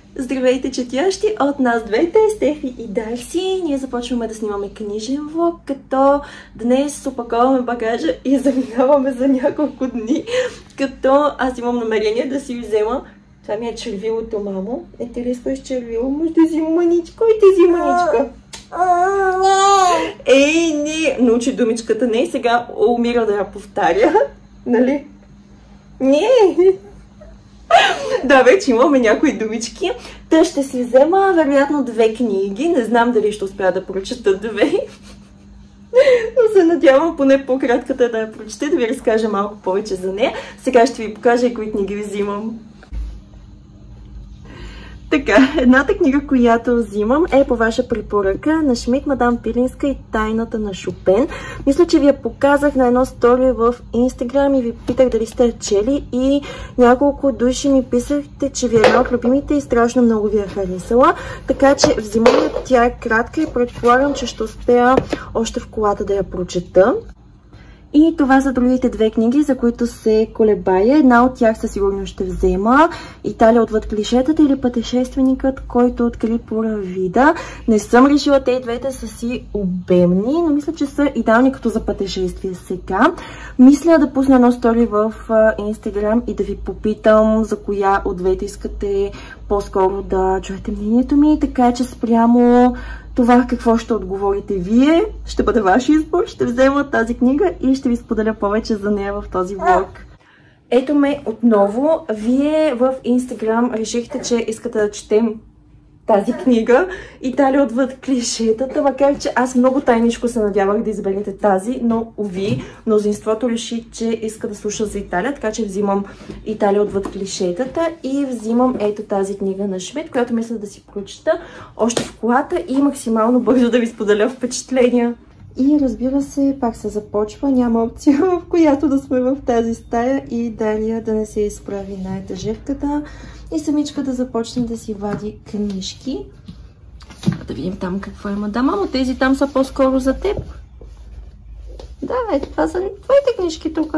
Здравейте, четящи! От нас двете, Стефи и Дарси. Ние започваме да снимаме книжен влог, като днес опаковаме багажа и заминаваме за няколко дни. Като аз имам намерение да си взема. Това ми е червилото, мамо. Ти ли искаш червило? Може да взима маничка? И ти взима маничка. Ей, не! Научи думичката не и сега умира да я повтаря. Нали? Не! Да, вече имаме някои думички. Та ще си взема, вероятно, 2 книги. Не знам дали ще успя да прочета 2. Но се надявам поне по-кратката да я прочете, да ви разкажа малко повече за нея. Сега ще ви покажа и кои книги взимам. Така, едната книга, която взимам е по ваша препоръка на Шмидт, Мадам Пилинска и Тайната на Шопен. Мисля, че ви я показах на едно стори в Инстаграм и ви питах дали сте чели и няколко души ми писахте, че ви е една от любимите и страшно много ви е харесала. Така че взимам я, тя е кратка и предполагам, че ще успея още в колата да я прочета. И това са другите 2 книги, за които се колебая. Една от тях със сигурност ще взема. Италия отвъд клишетата или Пътешественикът, който откри Пуравида. Не съм решила, те и двете са си обемни, но мисля, че са идеални като за пътешествие сега. Мисля да пусна едно стори в Инстаграм и да ви попитам за коя от двете искате по-скоро да чуете мнението ми. Така че спрямо това какво ще отговорите вие, ще бъде ваш избор, ще взема тази книга и ще ви споделя повече за нея в този влог. Ето ме отново. Вие в Инстаграм решихте, че искате да четем тази книга Италия отвъд клишетата, макар че аз много тайничко се надявах да изберете тази, но уви, мнозинството реши, че иска да слуша за Италия, така че взимам Италия отвъд клишетата и взимам ето тази книга на Шмидт, която мисля да си прочета още в колата и максимално бързо да ви споделя впечатления. И разбира се, пак се започва, няма опция, в която да сме в тази стая и Дария да не се изправи на етажерката и самичка да започне да си вади книжки. Да видим там какво има. Да, мамо, тези там са по-скоро за теб. Да, ето това са твоите книжки тук.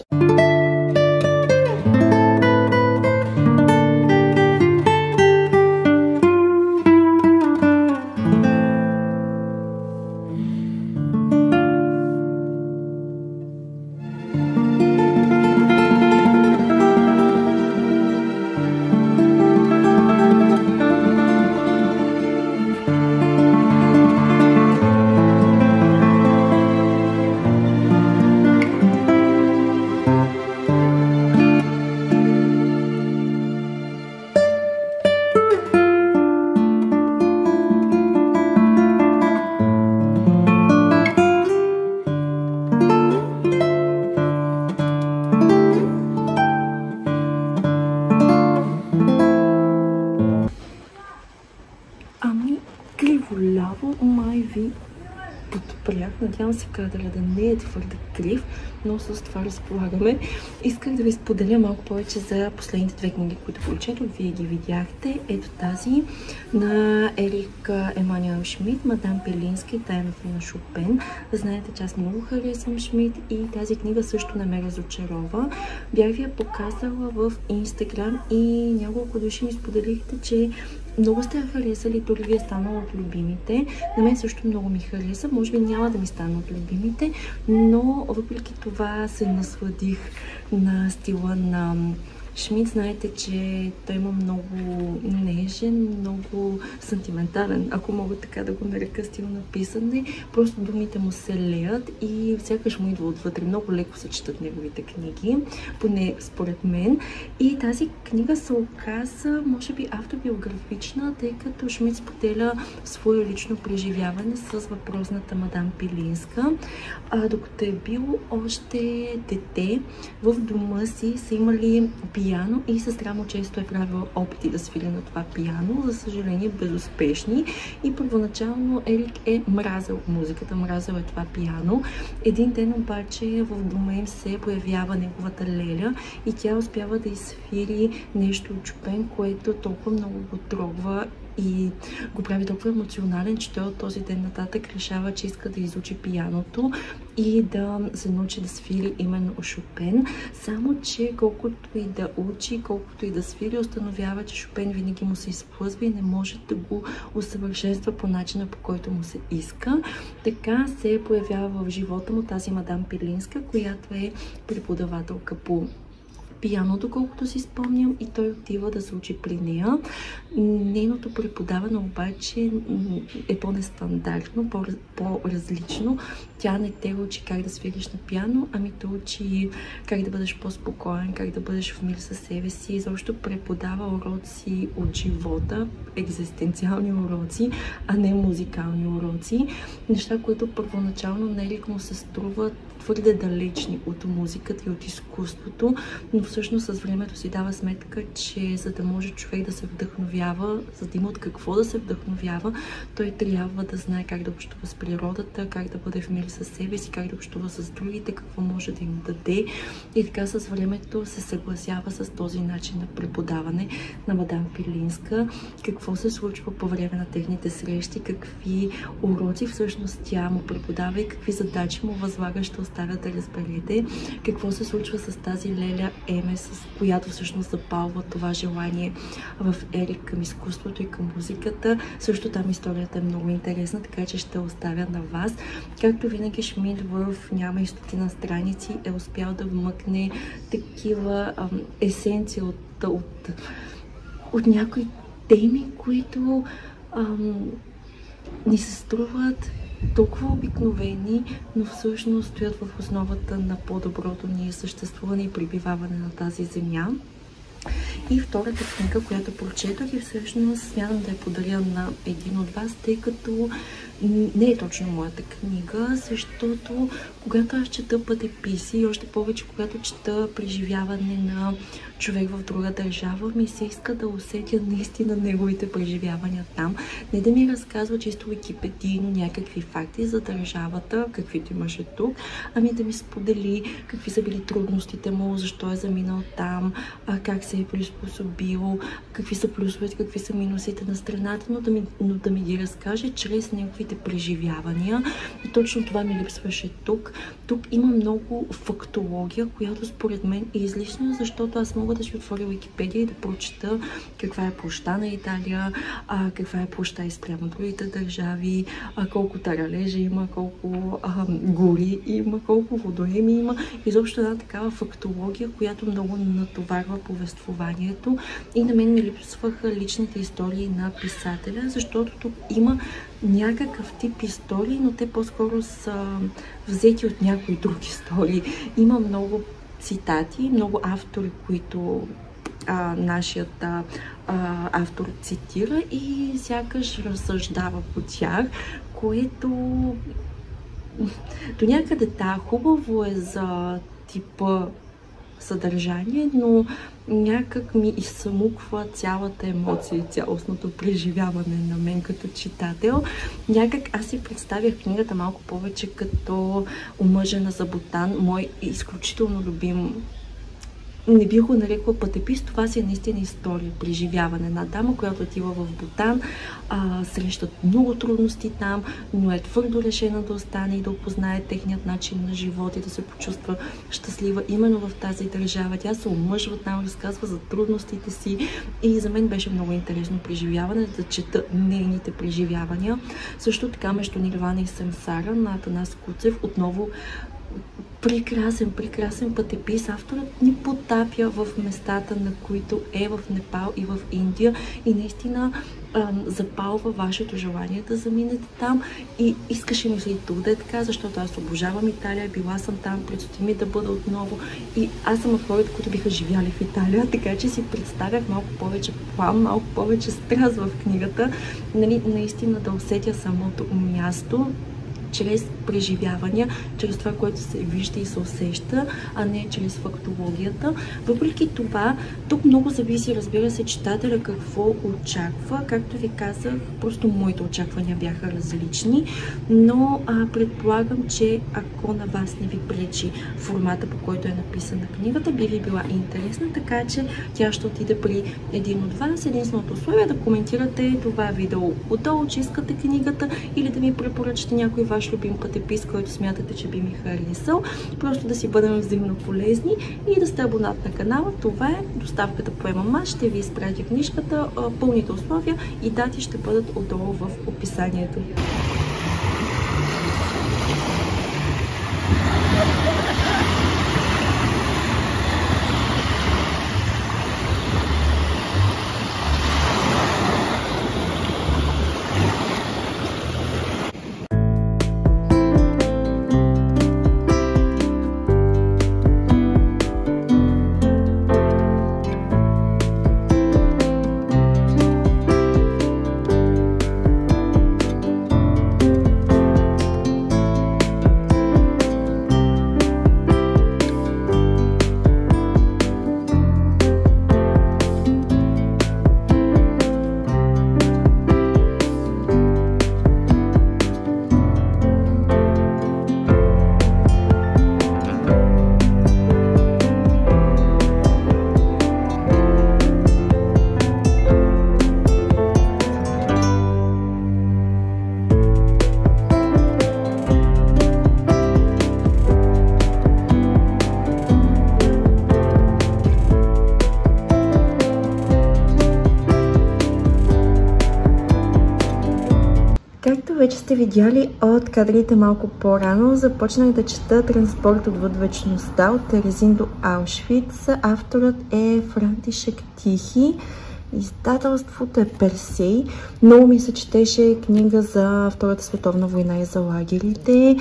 Надявам се кадъра да не е твърде крив, но с това разполагаме. Исках да ви споделя малко повече за последните 2 книги, които прочетох. Вие ги видяхте. Ето тази на Ерик Емануел Шмидт, Мадам Пилинска и Тайната на Шопен. Знаете, че аз много харесвам Шмидт и тази книга също не ме разочарова. Бях ви я показала в Инстаграм и няколко души ми споделихте, че много сте я харесали, дори ви е станала от любимите. На мен също много ми хареса. Може би няма да ми стана от любимите, но въпреки това се насладих на стила на Шмидт. Знаете, че той има много нежен, много сантиментален, ако мога така да го нарека, стил на писане. Просто думите му се леят и сякаш му идва отвътре. Много леко се четат неговите книги, поне според мен. И тази книга се оказа, може би, автобиографична, тъй като Шмидт споделя свое лично преживяване с въпросната Мадам Пилинска. Докато е бил още дете, в дома си са имали пияно и сестра му често е правила опити да свири на това пияно, за съжаление безуспешни. И първоначално Ерик е мразил музиката, мразил е това пияно. Един ден обаче в дома им се появява неговата леля и тя успява да изсвири нещо от Шопен, което толкова много го трогва и го прави толкова емоционален, че той от този ден нататък решава, че иска да изучи пианото и да се научи да свири именно Шопен. Само че колкото и да учи, колкото и да свири, установява, че Шопен винаги му се изплъзва и не може да го усъвършенства по начина, по който му се иска. Така се появява в живота му тази мадам Пилинска, която е преподавателка по пиано, доколкото си спомням, и той отива да се учи при нея. Нейното преподаване обаче е по-нестандартно, по-различно. Тя не те учи как да свириш на пиано, ами те учи как да бъдеш по-спокоен, как да бъдеш в мир със себе си. Изобщо преподава уроци от живота, екзистенциални уроци, а не музикални уроци. Неща, които първоначално неликно се струват твърде далечни от музиката и от изкуството, но всъщност с времето си дава сметка, че за да може човек да се вдъхновява, за да има от какво да се вдъхновява, той трябва да знае как да общува с природата, как да бъде в мир със себе си, как да общува с другите, какво може да им даде. И така с времето се съгласява с този начин на преподаване на мадам Пилинска, какво се случва по време на техните срещи, какви уроци всъщност тя му преподава и какви задачи му възлага, ще оставя да разберете какво се случва с тази Леля Еме, с която всъщност запалва това желание в Ерик към изкуството и към музиката. Също там историята е много интересна, така че ще оставя на вас. Както винаги Шмидт в няма и стотина страници е успял да вмъкне такива есенции от някои теми, които ни се струват толкова обикновени, но всъщност стоят в основата на по-доброто ни съществуване и пребиваване на тази земя. И втората книга, която прочетох, и всъщност смятам да я подаря на един от вас, тъй като не е точно моята книга, защото когато аз чета пътеписи и още повече когато чета преживяване на човек в друга държава, ми се иска да усетя наистина неговите преживявания там. Не да ми разказва чисто википедийно някакви факти за държавата, каквито имаше тук, ами да ми сподели какви са били трудностите му, защо е заминал там, как се е приспособил, какви са плюсовете, какви са минусите на страната, но да ми ги разкаже чрез неговите преживявания. И точно това ми липсваше тук. Тук има много фактология, която според мен е излишна, защото аз мога да си отворя Википедия и да прочета каква е площта на Италия, каква е площта и спрямо другите държави, колко таралежа има, колко гори има, колко водоеми има. Изобщо една такава фактология, която много натоварва повествованието. И на мен ми липсваха личните истории на писателя, защото тук има някакъв тип истории, но те по-скоро са взети от някои други истории. Има много цитати, много автори, които нашият автор цитира и сякаш разсъждава по тях, което до някъде хубаво е за типа съдържание, но някак ми изсъмуква цялата емоция и цялостното преживяване на мен като читател. Някак аз си представях книгата малко повече като Омъжена за Бутан, мой изключително любим. Не бих го нарекла пътепис, това си е наистина история, преживяване. Една дама, която отива в Бутан, срещат много трудности там, но е твърдо решена да остане и да опознае техният начин на живот и да се почувства щастлива именно в тази държава. Тя се омъжва там, разказва за трудностите си и за мен беше много интересно преживяване, да чета нейните преживявания. Също така между Нирвана и Самсара на Атанас Куцев, отново прекрасен пътепис. Авторът ни потапя в местата, на които е в Непал и в Индия и наистина запалва вашето желание да заминете там и искаше ми се и тук да е така, защото аз обожавам Италия, била съм там, предстои ми да бъда отново и аз съм от хората, които биха живяли в Италия, така че си представях малко повече план, малко повече страст в книгата, нали, наистина да усетя самото място. чрез преживявания, чрез това, което се вижда и се усеща, а не чрез фактологията. Въпреки това, тук много зависи, разбира се, читателя какво очаква. Както ви казах, просто моите очаквания бяха различни, но предполагам, че ако на вас не ви пречи формата, по който е написана книгата, би ви била интересна, така че тя ще отиде при един от вас. Единственото условие е да коментирате това видео отдолу, че искате книгата, или да ми препоръчате някой ваш любим пътепис, който смятате, че би ми харесал. Просто да си бъдем взаимно полезни и да сте абонат на канала. Това е. Доставката поемам аз, ще ви изпратя книжката. Пълните условия и дати ще бъдат отдолу в описанието. Както вече сте видяли от кадрите малко по-рано, започнах да чета Транспорт отвъд вечността от Терезин до Аушвиц. Авторът е Франтишек Тихи. Издателството е Персей. Много ми се четеше книга за Втората световна война и за лагерите.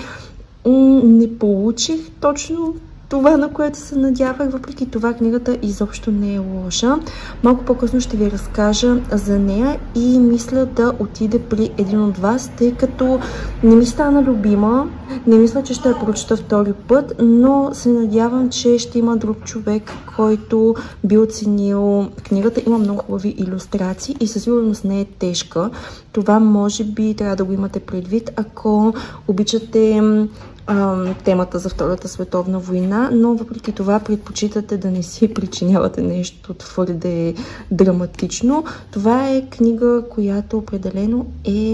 Не получих точно това, на което се надявах. Въпреки това, книгата изобщо не е лоша. Малко по-късно ще ви разкажа за нея и мисля да отиде при един от вас, тъй като не ми стана любима. Не мисля, че ще я прочета втори път, но се надявам, че ще има друг човек, който би оценил книгата. Има много хубави илюстрации и със сигурност не е тежка. Това може би трябва да го имате предвид, ако обичате темата за Втората световна война, но въпреки това предпочитате да не си причинявате нещо твърде драматично. Това е книга, която определено е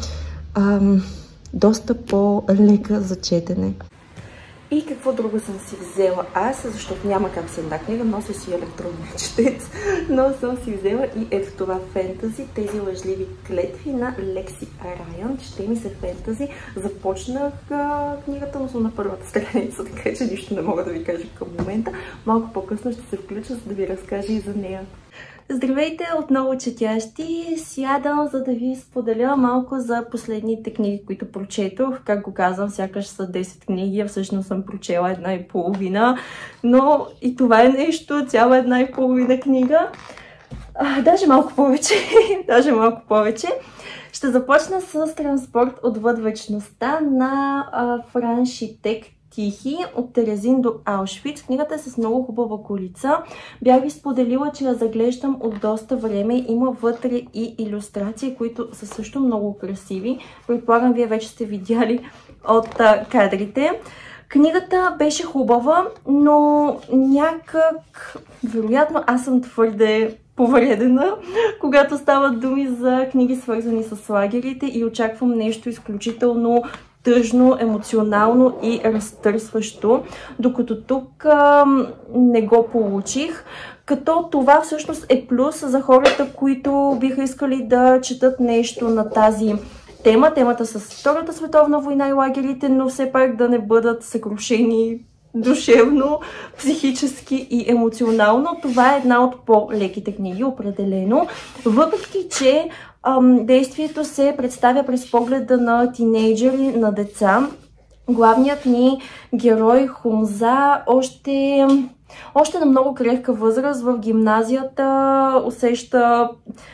доста по-лека за четене. И какво друго съм си взела аз, защото няма как с една книга, нося си електронния четец, но съм си взела и ето това фентази, тези лъжливи клетви на Лекси Райан. Ще ми се фентази. Започнах книгата, но съм на първата страница, така че нищо не мога да ви кажа към момента. Малко по-късно ще се включа, за да ви разкажа и за нея. Здравейте, отново четящи! Сядам, за да ви споделя малко за последните книги, които прочетох. Как го казвам, сякаш са 10 книги, а всъщност съм прочела 1,5. Но и това е нещо, цяла 1,5 книга. Даже малко повече. Даже малко повече. Ще започна с Транспорт отвъд вечността на Франтишек Тихи от Терезин до Аушвиц. Книгата е с много хубава колица. Бях ви споделила, че я заглеждам от доста време. Има вътре и илюстрации, които са също много красиви. Предполагам, вие вече сте видяли от кадрите. Книгата беше хубава, но някак, вероятно, аз съм твърде повредена, когато стават думи за книги, свързани с лагерите, и очаквам нещо изключително тъжно, емоционално и разтърсващо, докато тук не го получих. Като това всъщност е плюс за хората, които биха искали да четат нещо на тази тема, темата с Втората световна война и лагерите, но все пак да не бъдат съкрушени душевно, психически и емоционално. Това е една от по-леките книги, определено. Въпреки че действието се представя през погледа на тинейджери, на деца. Главният ни герой Хумза още на много крехка възраст в гимназията усеща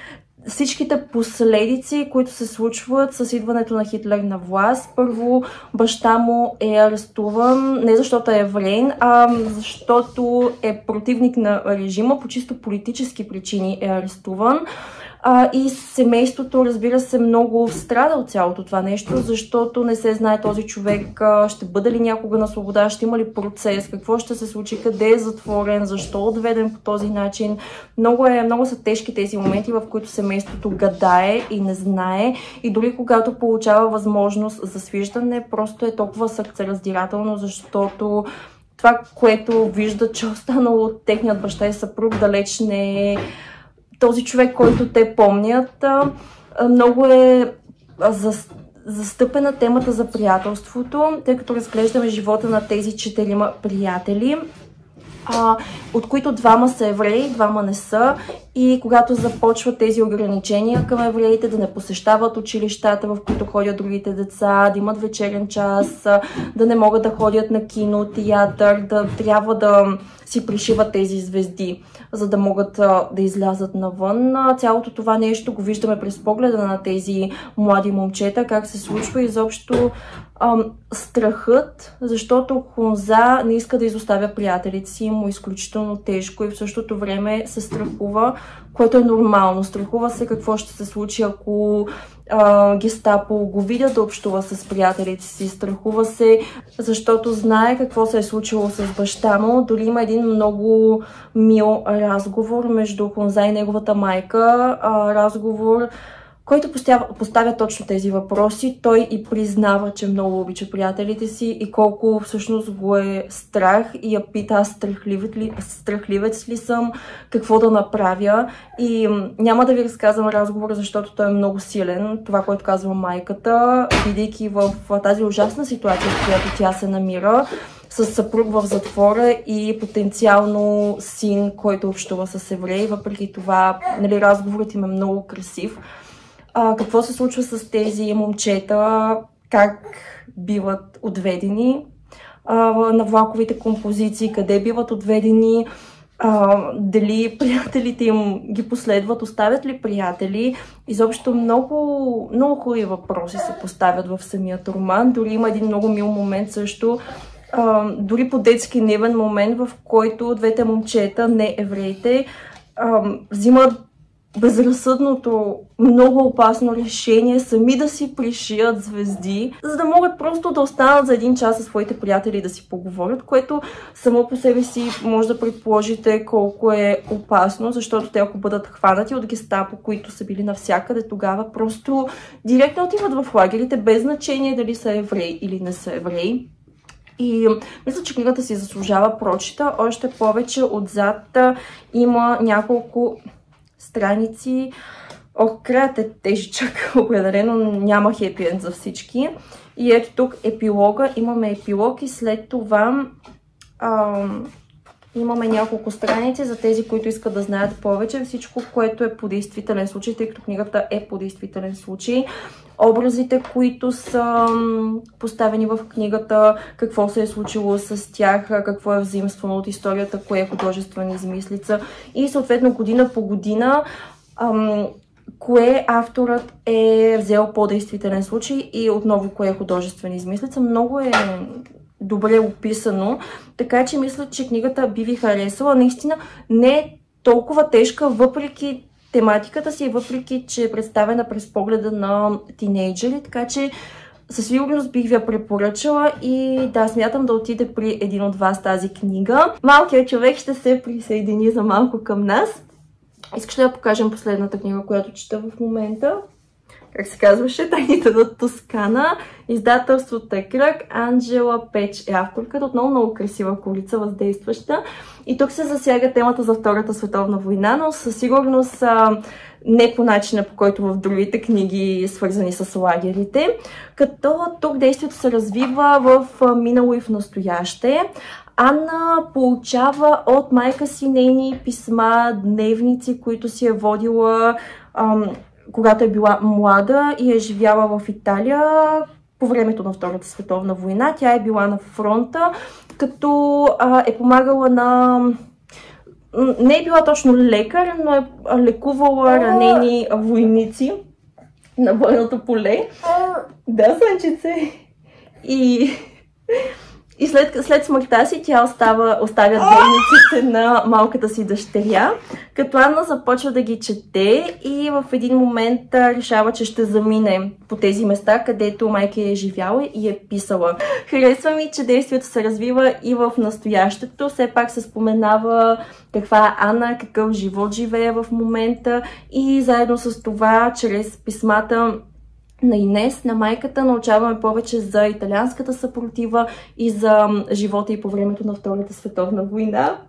всичките последици, които се случват с идването на Хитлер на власт. Първо, баща му е арестуван, не защото е евреин, а защото е противник на режима, по чисто политически причини е арестуван. И семейството, разбира се, много страда от цялото това нещо, защото не се знае този човек ще бъде ли някога на свобода, ще има ли процес, какво ще се случи, къде е затворен, защо е отведен по този начин. Много са тежки тези моменти, в които семейството гадае и не знае, и дори когато получава възможност за свиждане, просто е толкова сърцераздирателно, защото това, което вижда, че останало от техният баща и съпруг, далеч не е този човек, който те помнят. Много е застъпена темата за приятелството, тъй като разглеждаме живота на тези 4 приятели, от които 2 са евреи, 2 не са. И когато започват тези ограничения към евреите, да не посещават училищата, в които ходят другите деца, да имат вечерен час, да не могат да ходят на кино, театър, да трябва да си пришиват тези звезди, за да могат да излязат навън. Цялото това нещо го виждаме през погледа на тези млади момчета, как се случва изобщо страхът, защото Хунза не иска да изоставя приятелите си, му е изключително тежко и в същото време се страхува, което е нормално. Страхува се какво ще се случи, ако гестапо го видят да общува с приятелите си. Страхува се, защото знае какво се е случило с баща му. Дори има един много мил разговор между Хунза и неговата майка. Разговор, който поставя точно тези въпроси. Той и признава, че много обича приятелите си и колко всъщност го е страх, и я пита: аз страхливец ли съм, какво да направя. И няма да ви разказвам разговора, защото той е много силен. Това, което казва майката, бидейки в тази ужасна ситуация, в която тя се намира, с съпруг в затвора и потенциално син, който общува с евреи. Въпреки това, нали, разговорът им е много красив. Какво се случва с тези момчета, как биват отведени на влаковите композиции, къде биват отведени, дали приятелите им ги последват, оставят ли приятели. Изобщо много хубави въпроси се поставят в самият роман. Дори има един много мил момент също, дори по-детски невен момент, в който двете момчета, не евреите, взимат безразсъдното, много опасно решение сами да си пришият звезди, за да могат просто да останат за един час със своите приятели да си поговорят, което само по себе си може да предположите колко е опасно, защото те, ако бъдат хванати от гестапо, които са били навсякъде тогава, просто директно отиват в лагерите, без значение дали са евреи или не са евреи. И мисля, че книгата си заслужава прочита. Още повече отзад има няколко страници. Краят е тежичък, определено няма хепи енд за всички. И ето тук епилога, имаме епилог и след това имаме няколко страници за тези, които искат да знаят повече. Всичко, което е по действителен случай, тъй като книгата е по действителен случай. Образите, които са поставени в книгата, какво се е случило с тях, какво е взаимствано от историята, кое е художествена измислица и съответно година по година кое авторът е взел по-действителен случай и отново кое е художествена измислица. Много е добре описано, така че мисля, че книгата би ви харесала. Наистина не е толкова тежка, въпреки тематиката си, въпреки че е представена през погледа на тинейджери, така че със сигурност бих ви я препоръчала и да, смятам да отиде при един от вас тази книга. Малкият човек ще се присъедини за малко към нас. Искаш ли да покажем последната книга, която чета в момента? Как се казваше? Тайните на Тоскана. Издателството е Кръг. Анджела Печ е авторката. Отново много красива корица, въздействаща. И тук се засяга темата за Втората световна война, но със сигурност не по начина, по който в другите книги, свързани с лагерите. Като тук действието се развива в минало и в настояще. Анна получава от майка си нейни писма, дневници, които си е водила когато е била млада и е живяла в Италия по времето на Втората световна война. Тя е била на фронта, като е помагала на не е била точно лекар, но е лекувала ранени войници на бойното поле. Да, слънчице. И след смъртта си тя оставя дневниците на малката си дъщеря, като Анна започва да ги чете и в един момент решава, че ще замине по тези места, където майка е живяла и е писала. Харесва ми, че действието се развива и в настоящето. Все пак се споменава каква е Анна, какъв живот живее в момента и заедно с това, чрез писмата на Инес, на майката, научаваме повече за италианската съпротива и за живота и по времето на Втората световна война.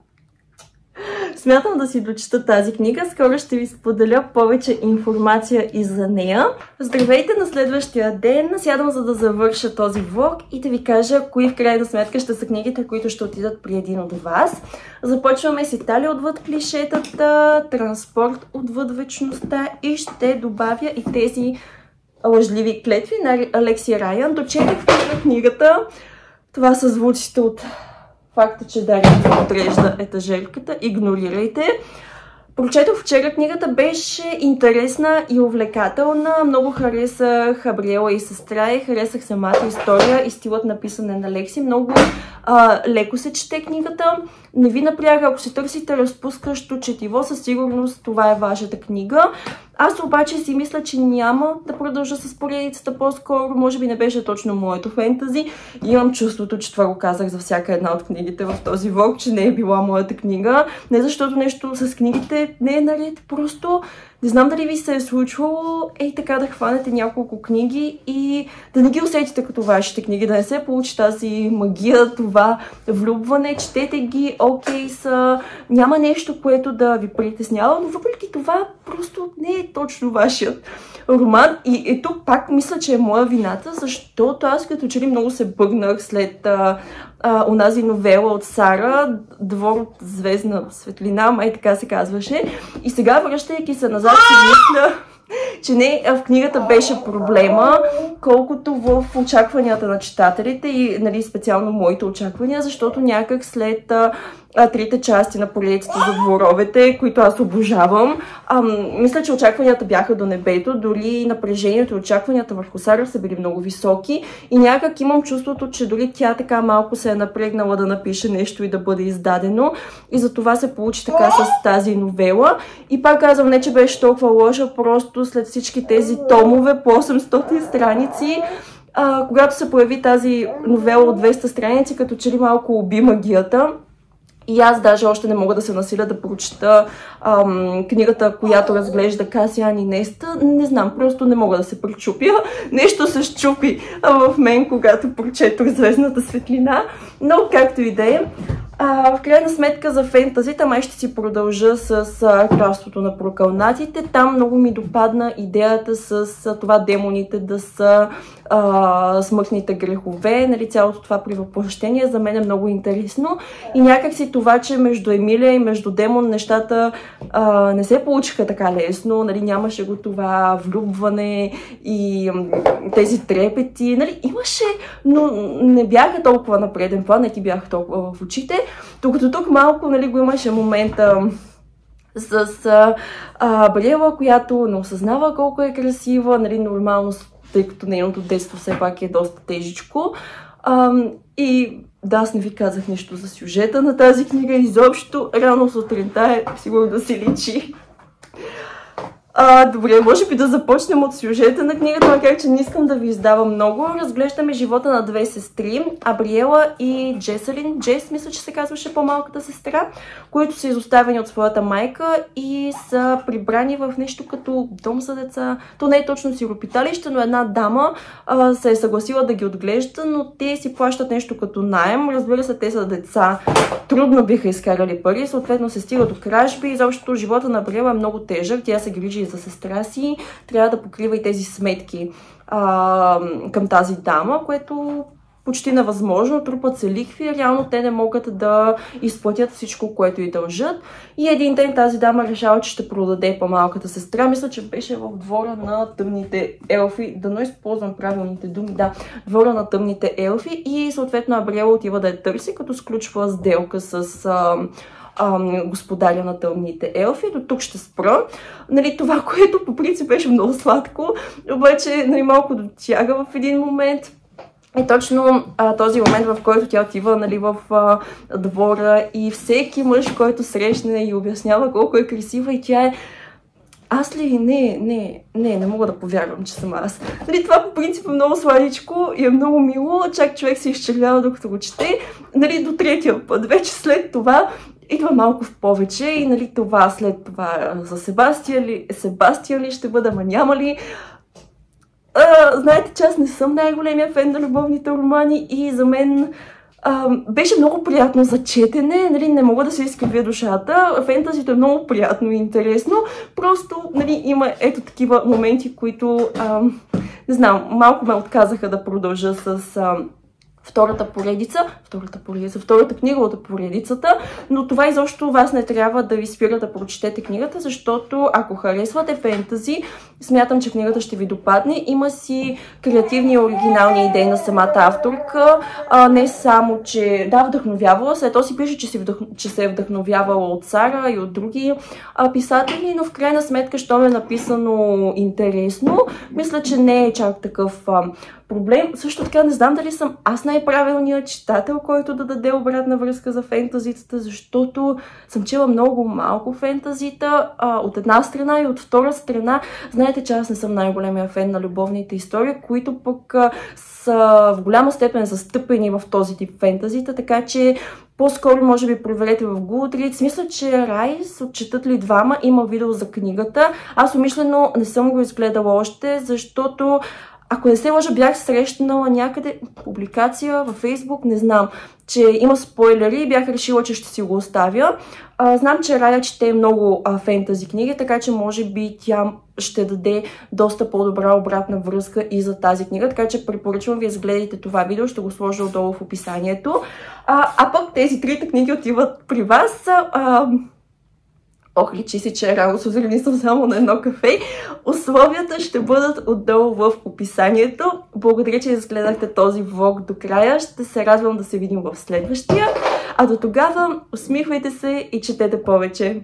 Смятам да си дочета тази книга. Скоро ще ви споделя повече информация и за нея. Здравейте на следващия ден. Сядам, за да завърша този влог и да ви кажа кои в крайна сметка ще са книгите, които ще отидат при един от вас. Започваме с Италия отвъд клишетата, Транспорт отвъд вечността и ще добавя и тези лъжливи клетви на Алексия Райан. Дочетох книгата. Това са звуците от факта, че Дария отрежда етажерката. Игнорирайте. Прочетох вчера книгата, беше интересна и увлекателна. Много харесах Абриела и сестра и харесах самата история и стилът на писане на Лекси. Много леко се чете книгата. Не ви напряга, ако се търсите разпускащо четиво, със сигурност това е вашата книга. Аз обаче си мисля, че няма да продължа с поредицата по-скоро. Може би не беше точно моето фентази. Имам чувството, че това го казах за всяка една от книгите в този влог, че не е била моята книга. Не защото нещо с книгите не е наред, просто не знам дали ви се е случвало така да хванете няколко книги и да не ги усетите като вашите книги, да не се получи тази магия, това влюбване, четете ги, окей са, няма нещо, което да ви притеснява, но въпреки това просто не е точно вашият роман. И тук пак мисля, че е моя вината, защото аз като че ли много се бъгнах след онази новела от Сара, Двор от звездна светлина, май така се казваше. И сега, връщайки се назад, си мисля, че не в книгата беше проблема, колкото в очакванията на читателите и нали, специално моите очаквания, защото някак след трите части на поредицата за дворовете, които аз обожавам, мисля, че очакванията бяха до небето, дори напрежението и очакванията върху Сара са били много високи и някак имам чувството, че дори тя така малко се е напрегнала да напише нещо и да бъде издадено и за това се получи така с тази новела. И пак казвам, не че беше толкова лоша, просто след всички тези томове по 800 страници, когато се появи тази новела от 200 страници, като че ли малко уби магията. И аз даже още не мога да се насиля да прочета книгата, която разглежда Касиан и Неста. Не знам, просто не мога да се пречупя. Нещо се щупи в мен, когато прочетох Звездната светлина. Но както и да е. В крайна сметка за фентазите май ще си продължа с Кралството на прокълнатите. Там много ми допадна идеята с това демоните да са смъртните грехове, нали, цялото това превъплъщение за мен е много интересно. И някак си това, че между Емилия и между Демон нещата не се получиха така лесно, нали, нямаше го това влюбване и тези трепети, нали, имаше, но не бяха толкова на преден план, не ти бяха толкова в очите. Докато тук малко, нали, го имаше момента с Бриела, която не осъзнава колко е красива, нали, нормално, тъй като нейното детство все пак е доста тежичко. И да, аз не ви казах нищо за сюжета на тази книга, изобщо рано сутринта е сигурно да си личи. Добре, може би да започнем от сюжета на книгата, макар че не искам да ви издавам много. Разглеждаме живота на две сестри, Абриела и Джеселин. Джес, мисля, че се казваше по-малката сестра, които са изоставени от своята майка и са прибрани в нещо като дом за деца. То не е точно сиропиталище, но една дама се е съгласила да ги отглежда, но те си плащат нещо като наем. Разбира се, те са деца. Трудно биха изкарали пари, съответно се стига до кражби. Изобщо живота на Абриела е много тежък. Тя се грижи за сестра си, трябва да покрива и тези сметки към тази дама, което почти невъзможно, трупат се лихви, реално те не могат да изплатят всичко, което й дължат. И един ден тази дама решава, че ще продаде по-малката сестра. Мисля, че беше в двора на тъмните елфи. Дано използвам правилните думи. Да, двора на тъмните елфи. И съответно Абриела отива да я търси, като сключва сделка с Господаря на тъмните елфи. До тук ще спра. Нали, това, което по принцип беше много сладко, обаче нали, малко дотяга в един момент. И точно този момент, в който тя отива нали, в двора и всеки мъж, който срещне и обяснява колко е красива и тя е аз ли? Не мога да повярвам, че съм аз. Нали, това по принцип е много сладичко и е много мило, чак човек се изчервява докато го чете. Нали, до третия път, вече след това идва малко в повече и нали, това след това за Себастия ли ще бъда, ама няма ли. Знаете, че аз не съм най-големия фен на любовните романи и за мен беше много приятно за четене, нали, не мога да се изкривя душата. Фентазито е много приятно и интересно, просто нали, има ето такива моменти, които не знам, малко ме отказаха да продължа с втората книга от поредицата, но това изобщо вас не трябва да ви спира да прочетете книгата, защото ако харесвате фентази, смятам, че книгата ще ви допадне. Има си креативни и оригинални идеи на самата авторка, не само, че вдъхновявала, след това си пише, че се е вдъхновявала от Сара и от други писатели, но в крайна сметка, щом е написано интересно, мисля, че не е чак такъв проблем. Също така не знам дали съм аз най-правилният читател, който да даде обратна връзка за фентазитата, защото съм чела много малко фентазита от една страна и от втора страна. Знаете, че аз не съм най-големия фен на любовните истории, които пък са в голяма степен застъпени в този тип фентазита, така че по-скоро може би проверете в Goodreads. Мисля, че Райс отчетат ли двама, има видео за книгата. Аз умишлено не съм го изгледала още, защото ако не се лъжа, бях срещнала някъде публикация във Facebook, не знам, че има спойлери и бях решила, че ще си го оставя. Знам, че Рая чете много фентази книги, така че може би тя ще даде доста по-добра обратна връзка и за тази книга, така че препоръчвам ви изгледайте това видео, ще го сложа отдолу в описанието. Пък тези трите книги отиват при вас. Личи си, че е рано сутрин, съм само на едно кафе. Условията ще бъдат отдолу в описанието. Благодаря, че изгледахте този влог до края. Ще се радвам да се видим в следващия. А до тогава усмихвайте се и четете повече.